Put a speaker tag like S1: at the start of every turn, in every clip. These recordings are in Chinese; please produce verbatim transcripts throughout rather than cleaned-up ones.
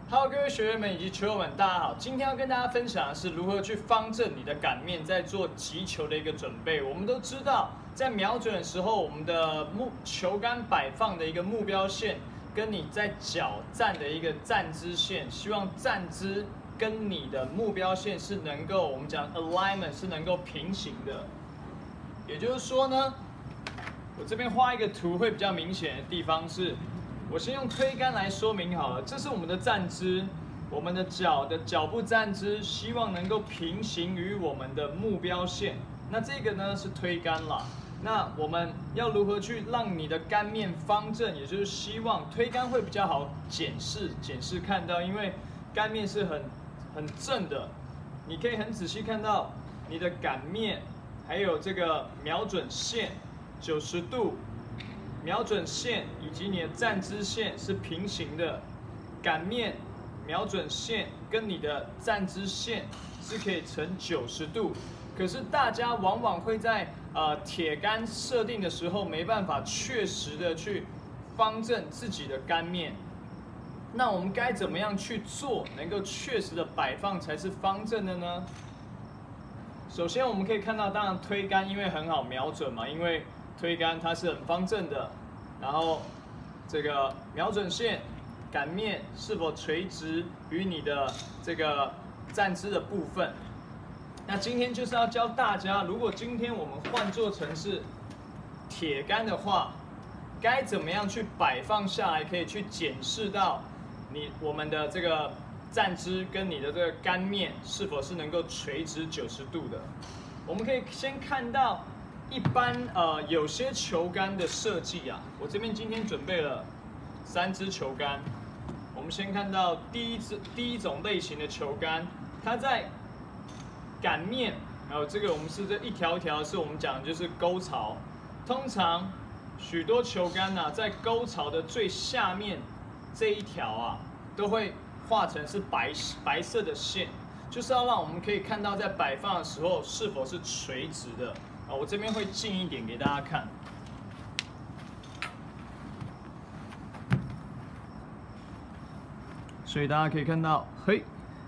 S1: Hello， 各位学员们以及球友们，大家好。今天要跟大家分享的是如何去方正你的杆面，在做击球的一个准备。我们都知道，在瞄准的时候，我们的目球杆摆放的一个目标线，跟你在脚站的一个站姿线，希望站姿跟你的目标线是能够，我们讲 alignment 是能够平行的。也就是说呢，我这边画一个图会比较明显的地方是。 我先用推杆来说明好了，这是我们的站姿，我们的脚的脚部站姿，希望能够平行于我们的目标线。那这个呢是推杆啦。那我们要如何去让你的杆面方正？也就是希望推杆会比较好检视，检视看到，因为杆面是很很正的，你可以很仔细看到你的杆面，还有这个瞄准线九十度。 瞄准线以及你的站姿线是平行的，杆面瞄准线跟你的站姿线是可以成九十度。可是大家往往会在呃铁杆设定的时候没办法确实的去方正自己的杆面。那我们该怎么样去做，能够确实的摆放才是方正的呢？首先我们可以看到，当然推杆因为很好瞄准嘛，因为 推杆它是很方正的，然后这个瞄准线、杆面是否垂直于你的这个站姿的部分。那今天就是要教大家，如果今天我们换做成是铁杆的话，该怎么样去摆放下来，可以去检视到你我们的这个站姿跟你的这个杆面是否是能够垂直九十度的。我们可以先看到。 一般呃有些球杆的设计啊，我这边今天准备了三支球杆。我们先看到第一支第一种类型的球杆，它在杆面，还有这个我们是这一条一条，是我们讲的就是沟槽。通常许多球杆呢、啊，在沟槽的最下面这一条啊，都会画成是白白色的线，就是要让我们可以看到在摆放的时候是否是垂直的。 啊，我这边会近一点给大家看。所以大家可以看到，嘿，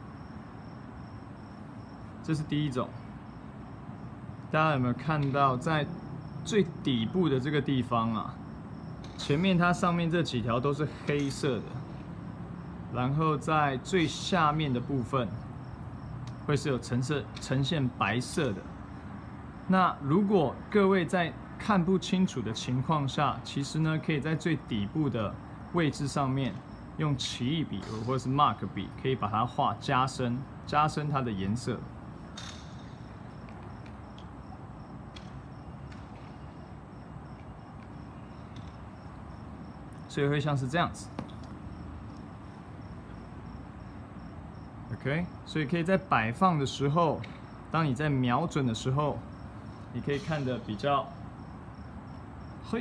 S1: 这是第一种。大家有没有看到，在最底部的这个地方啊，前面它上面这几条都是黑色的，然后在最下面的部分会是有橙色呈现白色的。 那如果各位在看不清楚的情况下，其实呢，可以在最底部的位置上面用奇异笔或者是 mark 笔，可以把它画加深，加深它的颜色。所以会像是这样子。OK， 所以可以在摆放的时候，当你在瞄准的时候。 你可以看得比较，嘿，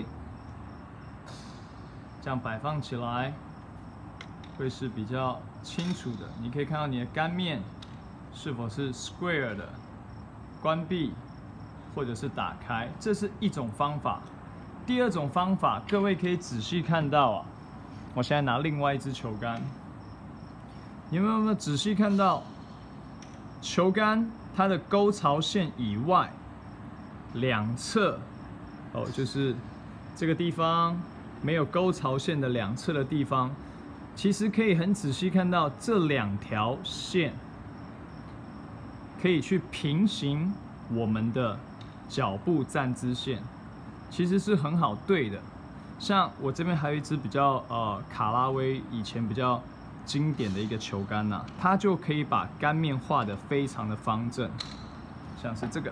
S1: 这样摆放起来会是比较清楚的。你可以看到你的杆面是否是 square 的，关闭或者是打开，这是一种方法。第二种方法，各位可以仔细看到啊，我现在拿另外一支球杆，你们有没有仔细看到球杆它的沟槽线以外？ 两侧，哦，就是这个地方没有沟槽线的两侧的地方，其实可以很仔细看到这两条线可以去平行我们的脚部站姿线，其实是很好对的。像我这边还有一支比较呃卡拉威以前比较经典的一个球杆呐、啊，它就可以把杆面画得非常的方正，像是这个。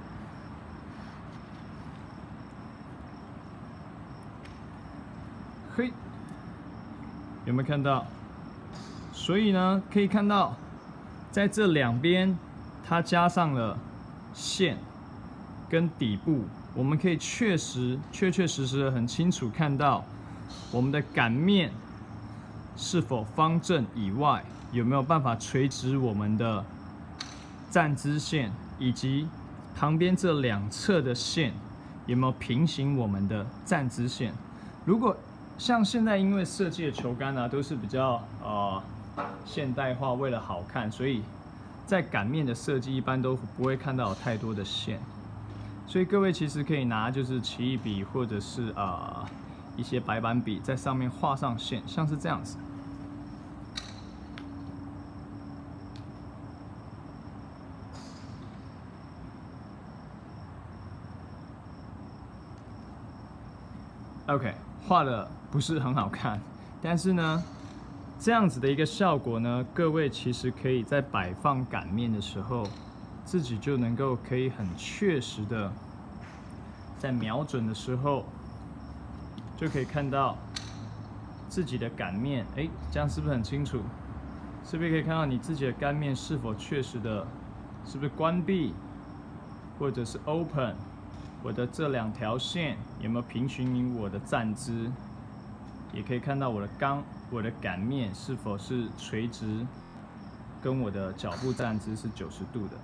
S1: 嘿，有没有看到？所以呢，可以看到，在这两边，它加上了线跟底部，我们可以确实、确确实实的很清楚看到我们的杆面是否方正以外，有没有办法垂直我们的站姿线，以及旁边这两侧的线有没有平行我们的站姿线。如果像现在因为设计的球杆呢、啊，都是比较呃现代化，为了好看，所以在擀面的设计一般都不会看到有太多的线。所以各位其实可以拿就是奇异笔或者是呃一些白板笔，在上面画上线，像是这样子。OK， 画的不是很好看，但是呢，这样子的一个效果呢，各位其实可以在摆放擀面的时候，自己就能够可以很确实的，在瞄准的时候，就可以看到自己的擀面，哎，这样是不是很清楚？是不是可以看到你自己的擀面是否确实的，是不是关闭，或者是 open？我的这两条线有没有平行于我的站姿？也可以看到我的钢，我的擀面是否是垂直，跟我的脚步站姿是九十度的。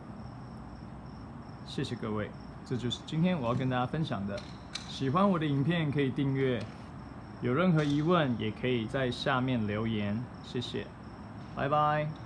S1: 谢谢各位，这就是今天我要跟大家分享的。喜欢我的影片可以订阅，有任何疑问也可以在下面留言，谢谢，拜拜。